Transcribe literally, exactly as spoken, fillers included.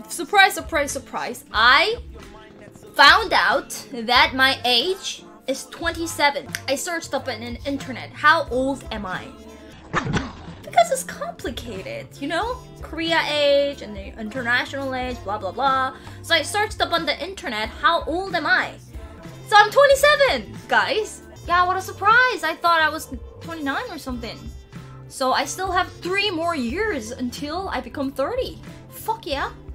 surprise, surprise, surprise, I found out that my age is twenty-seven. I searched up on the internet, how old am I? Because it's complicated, you know? Korea age and the international age, blah blah blah. So I searched up on the internet, how old am I? So I'm twenty-seven, guys. Yeah, what a surprise. I thought I was twenty-nine or something. So I still have three more years until I become thirty. Fuck yeah.